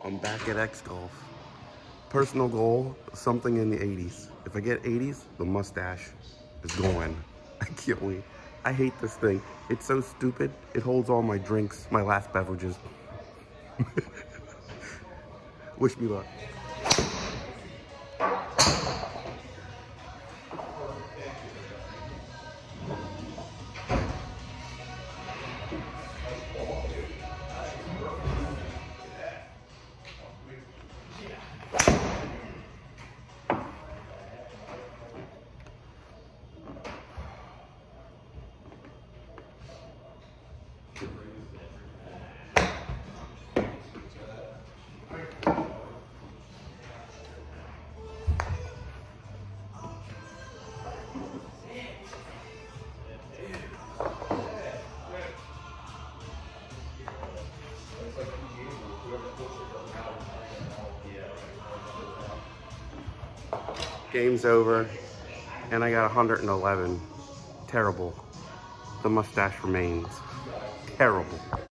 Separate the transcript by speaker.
Speaker 1: I'm back at XGolf. Personal goal, something in the 80s. If I get 80s, the mustache is going. I can't wait. I hate this thing. It's so stupid. It holds all my drinks, my last beverages. Wish me luck. Game's over, and I got 111. Terrible. The mustache remains. Terrible.